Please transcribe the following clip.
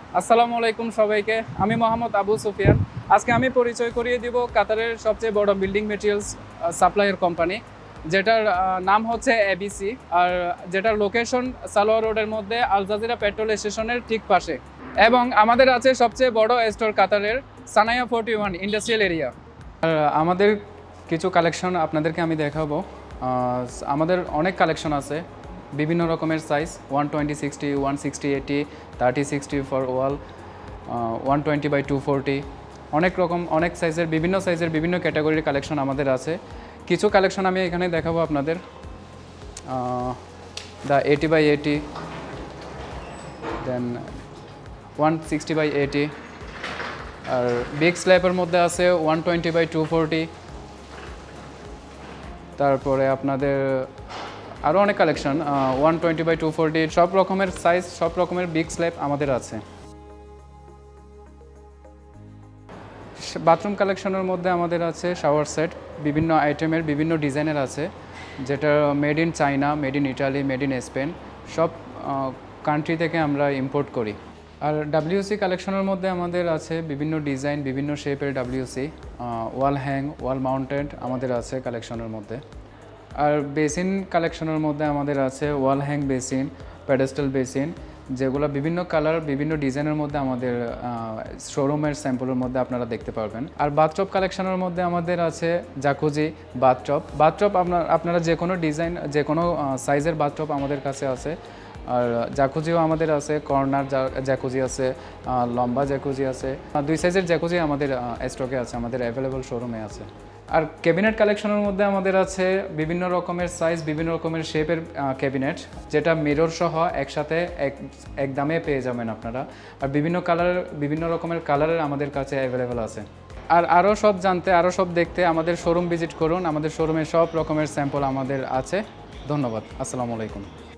আসসালামু আলাইকুম সবাইকে। আমি মোহাম্মদ আবু সুফিয়ান। আজকে আমি পরিচয় করিয়ে দিব কাতারের সবচেয়ে বড় বিল্ডিং মেটেরিয়ালস সাপ্লায়ার কোম্পানি, যেটার নাম হচ্ছে এবিসি, আর যেটার লোকেশন সালোয়ার রোডের মধ্যে আল জাজিরা পেট্রোল স্টেশনের ঠিক পাশে। এবং আমাদের আছে সবচেয়ে বড় স্টোর কাতারের সানায়া 41 ইন্ডাস্ট্রিয়াল এরিয়া। আর আমাদের কিছু কালেকশন আপনাদেরকে আমি দেখাবো। আমাদের অনেক কালেকশন আছে, বিভিন্ন রকমের সাইজ 120, 60, 160, 80, 30, 60 ফর ওয়াল, 120/240, অনেক সাইজের বিভিন্ন ক্যাটাগরির কালেকশন আমাদের আছে। কিছু কালেকশন আমি এখানে দেখাবো আপনাদের। দ্য 80/80, দেন 160/80, আর বিগ স্ল্যাবের মধ্যে আছে 120/240। তারপরে আপনাদের আরও অনেক কালেকশন 120/240, সব রকমের সাইজ, সব রকমের বিগ স্ল্যাব আমাদের আছে। বাথরুম কালেকশনের মধ্যে আমাদের আছে শাওয়ার সেট, বিভিন্ন আইটেমের বিভিন্ন ডিজাইনের আছে, যেটা made in China, made in Italy, made in Spain, সব কান্ট্রি থেকে আমরা ইম্পোর্ট করি। আর ডাব্লিউসি কালেকশনের মধ্যে আমাদের আছে বিভিন্ন ডিজাইন, বিভিন্ন শেপের WC, wall hang, wall mounted আমাদের আছে কালেকশনের মধ্যে। আর বেসিন কালেকশনের মধ্যে আমাদের আছে wall hang basin, pedestal basin, যেগুলো বিভিন্ন কালার, বিভিন্ন ডিজাইনের মধ্যে আমাদের শোরুমের স্যাম্পলের মধ্যে আপনারা দেখতে পারবেন। আর বাথটব কালেকশনের মধ্যে আমাদের আছে জাকুজি, বাথটব আপনারা যে কোনো ডিজাইন, যে কোনো সাইজের বাথটব আমাদের কাছে আছে। আর জাকুজিও আমাদের আছে, কর্নার জ্যাকুজি আছে, লম্বা জ্যাকুজি আছে, 2 সাইজের জ্যাকুজি আমাদের স্টকে আছে, আমাদের অ্যাভেলেবল শোরুমে আছে। আর ক্যাবিনেট কালেকশনের মধ্যে আমাদের আছে বিভিন্ন রকমের সাইজ, বিভিন্ন রকমের শেপের ক্যাবিনেট, যেটা মিরর সহ একসাথে এক দামে পেয়ে যাবেন আপনারা। আর বিভিন্ন রকমের কালারের আমাদের কাছে অ্যাভেলেবেল আছে। আর আরও সব জানতে, আরও সব দেখতে আমাদের শোরুম ভিজিট করুন। আমাদের শোরুমে সব রকমের স্যাম্পল আমাদের আছে। ধন্যবাদ। আসসালামু আলাইকুম।